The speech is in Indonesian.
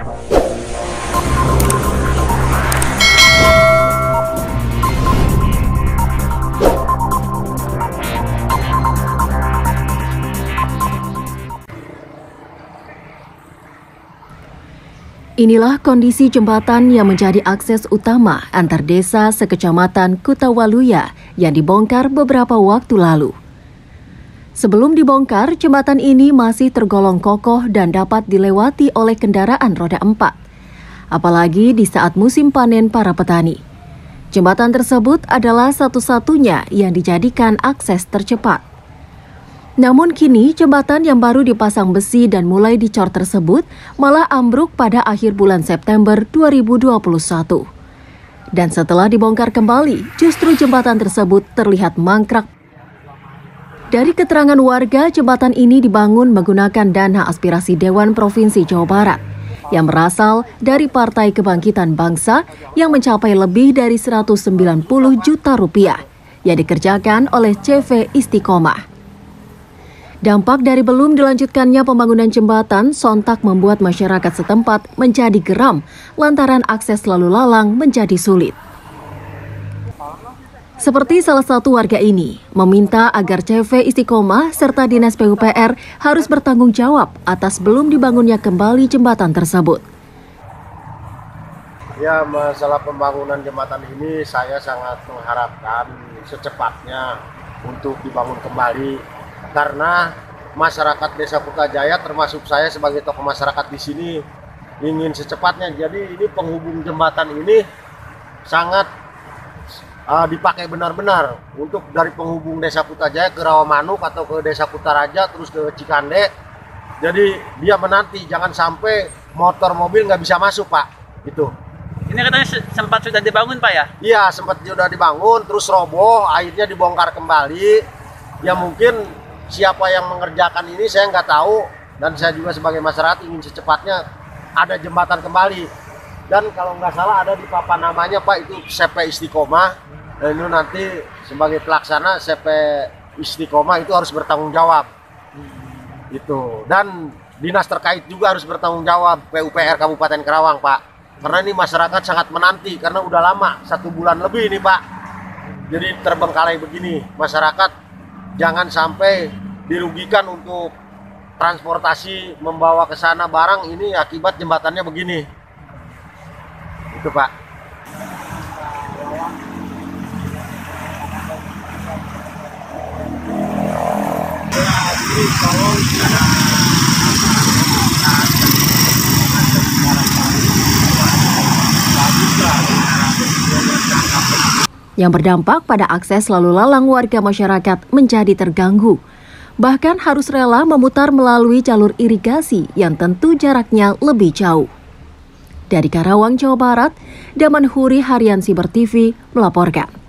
Inilah kondisi jembatan yang menjadi akses utama antar desa sekecamatan Kutawaluya yang dibongkar beberapa waktu lalu. Sebelum dibongkar, jembatan ini masih tergolong kokoh dan dapat dilewati oleh kendaraan roda 4. Apalagi di saat musim panen para petani. Jembatan tersebut adalah satu-satunya yang dijadikan akses tercepat. Namun kini jembatan yang baru dipasang besi dan mulai dicor tersebut malah ambruk pada akhir bulan September 2021. Dan setelah dibongkar kembali, justru jembatan tersebut terlihat mangkrak. Dari keterangan warga, jembatan ini dibangun menggunakan dana aspirasi Dewan Provinsi Jawa Barat yang berasal dari Partai Kebangkitan Bangsa yang mencapai lebih dari 190 juta rupiah yang dikerjakan oleh CV Istiqomah. Dampak dari belum dilanjutkannya pembangunan jembatan sontak membuat masyarakat setempat menjadi geram lantaran akses lalu lalang menjadi sulit. Seperti salah satu warga ini, meminta agar CV Istiqomah serta Dinas PUPR harus bertanggung jawab atas belum dibangunnya kembali jembatan tersebut. Ya, masalah pembangunan jembatan ini saya sangat mengharapkan secepatnya untuk dibangun kembali. Karena masyarakat Desa Putrajaya termasuk saya sebagai tokoh masyarakat di sini ingin secepatnya. Jadi ini penghubung jembatan ini sangat dipakai benar-benar untuk dari penghubung Desa Putrajaya ke Rawamanuk atau ke Desa Kutaraja terus ke Cikande. Jadi dia menanti jangan sampai motor mobil nggak bisa masuk, Pak. Gitu. Ini katanya sempat sudah dibangun, Pak ya? Iya, sempat sudah dibangun terus roboh, akhirnya dibongkar kembali. Ya mungkin siapa yang mengerjakan ini saya nggak tahu, dan saya juga sebagai masyarakat ingin secepatnya ada jembatan kembali. Dan kalau nggak salah ada di papan namanya, Pak, itu CV Istiqomah. Dan itu nanti sebagai pelaksana CV Istiqomah itu harus bertanggung jawab. Itu. Dan dinas terkait juga harus bertanggung jawab, PUPR Kabupaten Karawang, Pak. Karena ini masyarakat sangat menanti karena udah lama, 1 bulan lebih ini, Pak. Jadi terbengkalai begini, masyarakat jangan sampai dirugikan untuk transportasi membawa ke sana barang ini akibat jembatannya begini. Itu, Pak. Yang berdampak pada akses lalu lalang warga masyarakat menjadi terganggu. Bahkan harus rela memutar melalui jalur irigasi yang tentu jaraknya lebih jauh. Dari Karawang, Jawa Barat, Daman Huri Harian Siber TV melaporkan.